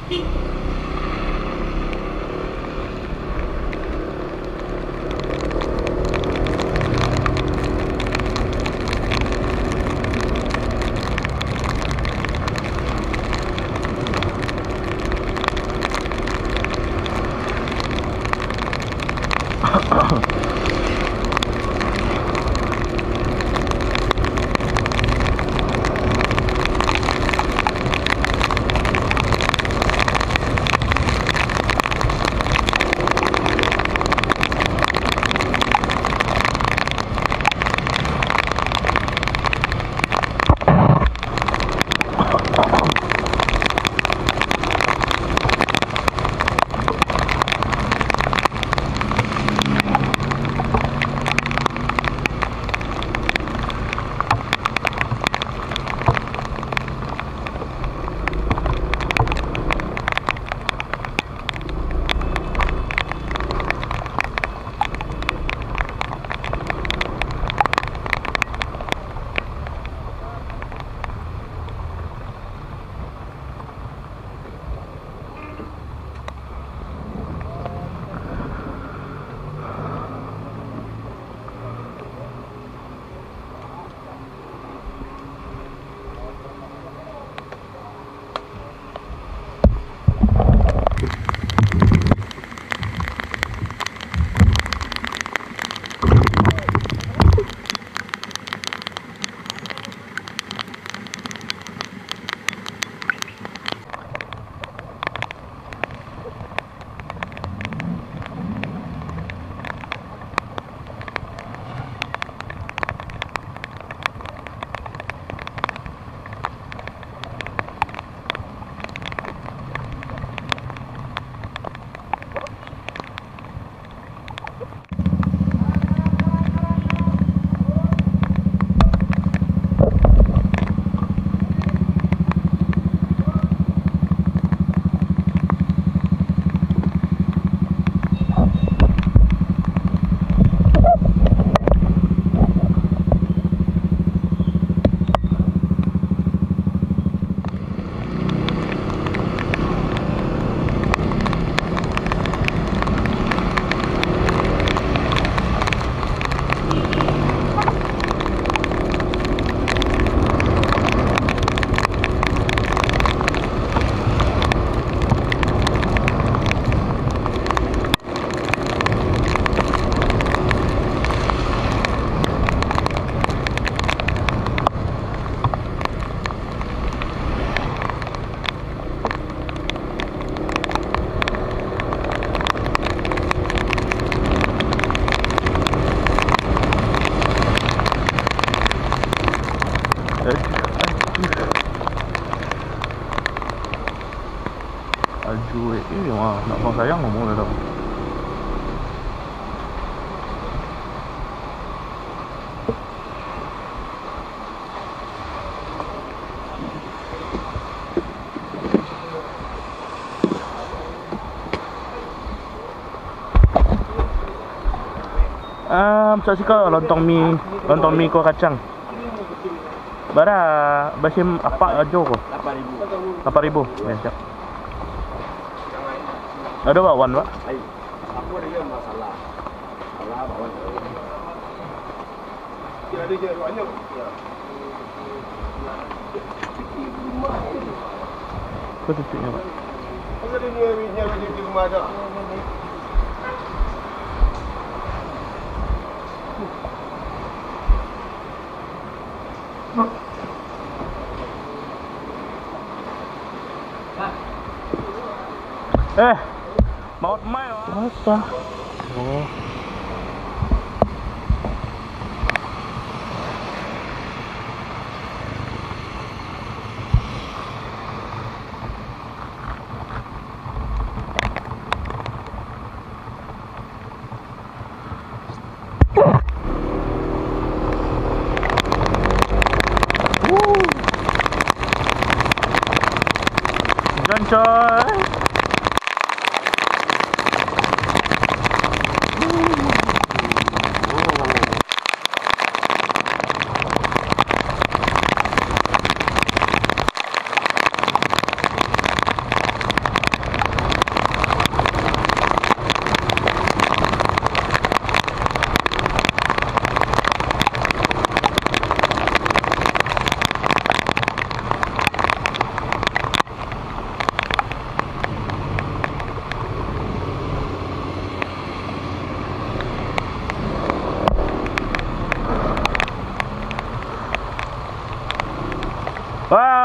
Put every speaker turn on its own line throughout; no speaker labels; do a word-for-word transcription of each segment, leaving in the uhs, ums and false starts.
Aju eh wah, nak bang sayang ngomong dah tau. Um, saya suka lontong mi, lontong mi kuah kacang. Bara basim apa aja ko? lapan ribu. Ya, siap. Ada bakwan, Pak?
Aku ada yang masalah. Masalah bakwan. Kira ada je banyak.
Kau tutupnya, Pak.
Apa dia ni minyak di rumah dah?
Eh, maut mai apa? Oh. Jalan coy.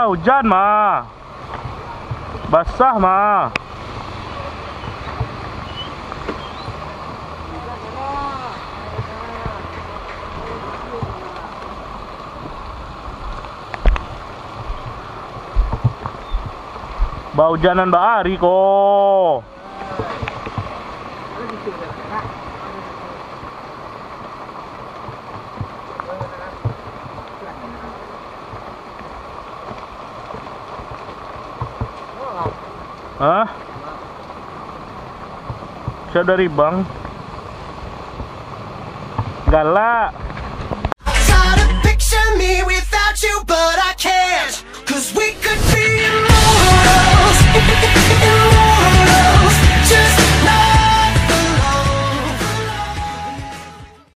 hujan mah. Basah mah. Bau hujanan Mbak Ari kok. Hah? Saya dari bang. Galak.
Try to picture me without you, but I can't. 'Cause we